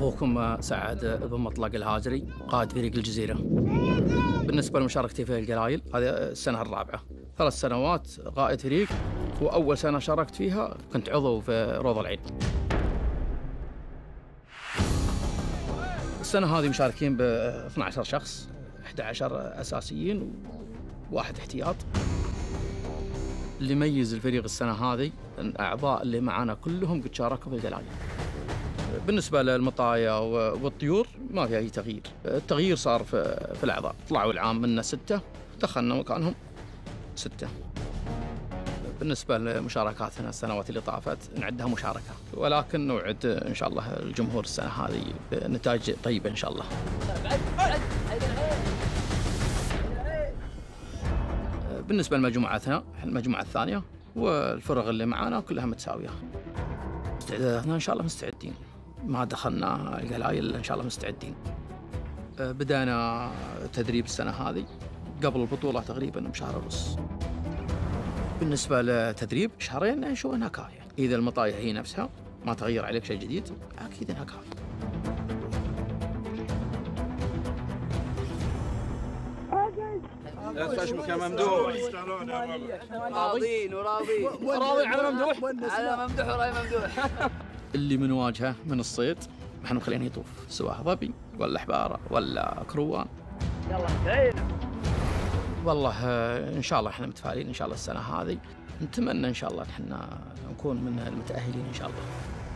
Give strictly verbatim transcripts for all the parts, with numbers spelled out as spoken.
أخوكم سعد بن مطلق الهاجري، قائد فريق الجزيرة. بالنسبة لمشاركتي في القلايل، هذه السنة الرابعة، ثلاث سنوات قائد فريق، وأول سنة شاركت فيها كنت عضو في روض العين. السنة هذه مشاركين ب اثني عشر شخص، أحد عشر أساسيين وواحد احتياط. اللي يميز الفريق السنة هذه الأعضاء اللي معنا كلهم قد شاركوا في القلايل. بالنسبة للمطايا والطيور ما في أي تغيير، التغيير صار في, في الأعضاء. طلعوا العام منا ستة، دخلنا مكانهم ستة. بالنسبة لمشاركاتنا السنوات اللي طافت نعدها مشاركة، ولكن نوعد إن شاء الله الجمهور السنة هذه بنتائج طيبة إن شاء الله. بالنسبة لمجموعتنا المجموعة الثانية والفرق اللي معانا كلها متساوية. استعداداتنا إن شاء الله مستعدين، ما دخلنا القلايل إن شاء الله مستعدين. بدأنا تدريب السنة هذه قبل البطولة تقريبا بشهر ونص. بالنسبة للتدريب شهرين شو نكاية، إذا المطايا هي نفسها ما تغير عليك شيء جديد أكيد نكاية. لا اسمك يا ممدوح. راضين وراضين راضين على ممدوح، على ممدوح وراي ممدوح. اللي من واجهه من الصيد احنا مخلينه يطوف، سواء ظبي ولا حباره ولا كروان. يلا انتهينا. والله ان شاء الله احنا متفائلين ان شاء الله السنه هذه، نتمنى ان شاء الله احنا نكون من المتاهلين ان شاء الله.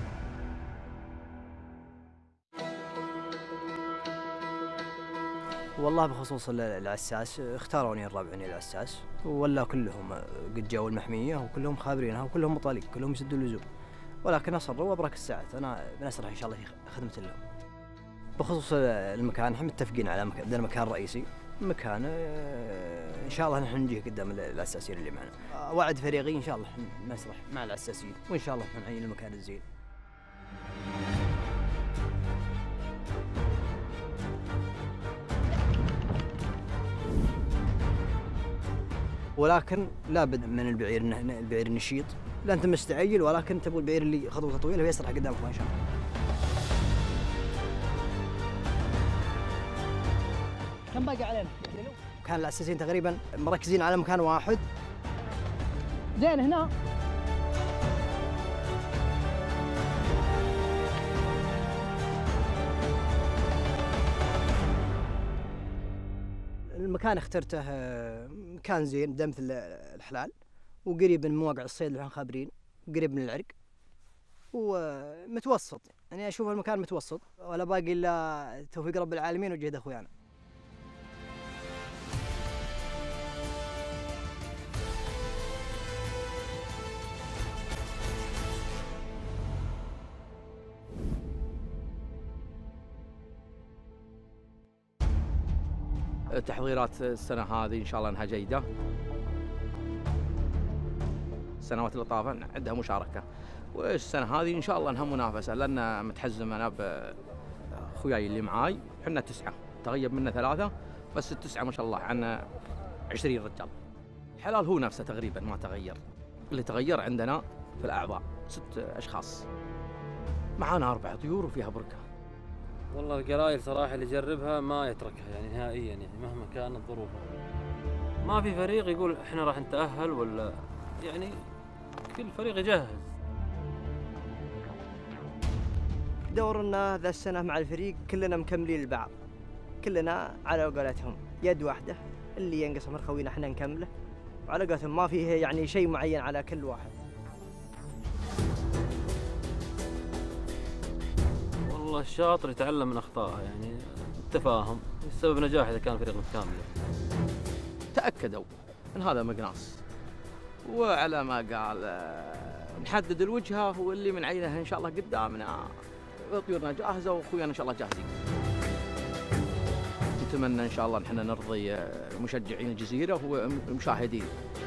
والله بخصوص العساس اختاروني الربعني العساس، ولا كلهم قد جاوا المحمية وكلهم خابرينها وكلهم مطالق، كلهم يسدوا اللزوم، ولكن أصروا وأبرك الساعات أنا بنسرح إن شاء الله في خدمة الله. بخصوص المكان احنا متفقين على مكان، بدنا مكان رئيسي، مكان إن شاء الله نحن نجيه قدام العساسين اللي معنا. وعد فريقي إن شاء الله نسرح مع العساسين وإن شاء الله نعين المكان الزين. ولكن لابد من البعير البعير النشيط، لا انت مستعجل ولكن تبغى البعير اللي خطوته طويله ويسرح قدامك ما شاء الله. كم باقي علينا؟ كان الاساسيين تقريبا مركزين على مكان واحد. زين هنا المكان اخترته مكان زين بمثل الحلال وقريب من مواقع الصيد اللي احنا خابرين، وقريب من العرق ومتوسط، يعني اشوف المكان متوسط ولا باقي الا توفيق رب العالمين وجهد اخويانا. تحضيرات السنة هذه إن شاء الله أنها جيدة. السنوات اللي طافت عندها مشاركة، والسنة هذه إن شاء الله أنها منافسة، لأن متحزم أنا بأخوياي اللي معاي، حنا تسعة تغيب منا ثلاثة، بس التسعة ما شاء الله عنا عشرين رجال. الحلال هو نفسه تقريبا ما تغير، اللي تغير عندنا في الأعضاء ست أشخاص، معانا أربع طيور وفيها بركة. والله القلايل صراحة اللي يجربها ما يتركها يعني نهائيا، يعني مهما كانت ظروفها. ما في فريق يقول احنا راح نتأهل ولا، يعني كل فريق يجهز. دورنا ذا السنة مع الفريق كلنا مكملين البعض، كلنا على قولتهم يد واحدة، اللي ينقص من خوينا احنا نكمله، وعلى قولتهم ما فيه يعني شيء معين على كل واحد. والله الشاطر يتعلم من أخطائه، يعني التفاهم السبب نجاح إذا كان الفريق متكامل. تأكدوا أن هذا مقناص، وعلى ما قال نحدد الوجهة واللي من عينه إن شاء الله قدامنا، طيورنا جاهزة وأخويانا إن شاء الله جاهزين. نتمنى إن شاء الله نحن نرضي مشجعين الجزيرة والمشاهدين.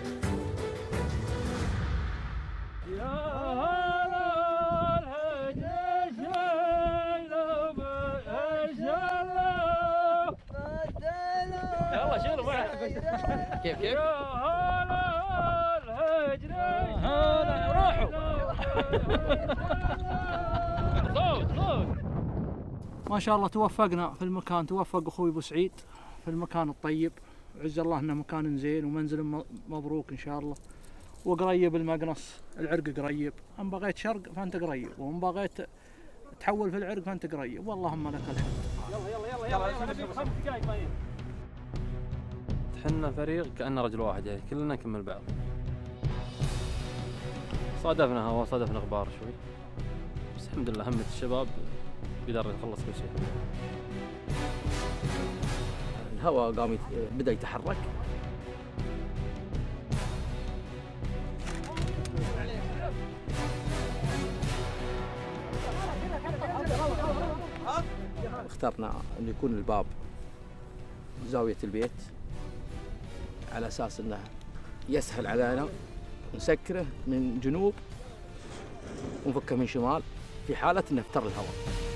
كيف كيف؟ يا هلا الهجري هلا روحوا صوت صوت ما شاء الله توفقنا في المكان، توفق اخوي ابو سعيد في المكان الطيب، عز الله انه مكان زين ومنزل م- مبروك ان شاء الله، وقريب المقنص، العرق قريب، ان بغيت شرق فانت قريب، وان بغيت تحول في العرق فانت قريب، واللهم لك الحمد. حنا فريق كأنه رجل واحد يعني كلنا نكمل بعض. صادفنا هوا صادفنا غبار شوي، بس الحمد لله همة الشباب بيقدر يخلص كل شيء. الهواء قام يت- بدأ يتحرك، اخترنا أن يكون الباب زاوية البيت على أساس أنه يسهل علينا نسكره من جنوب ونفكه من شمال في حالة أنه افتر الهواء.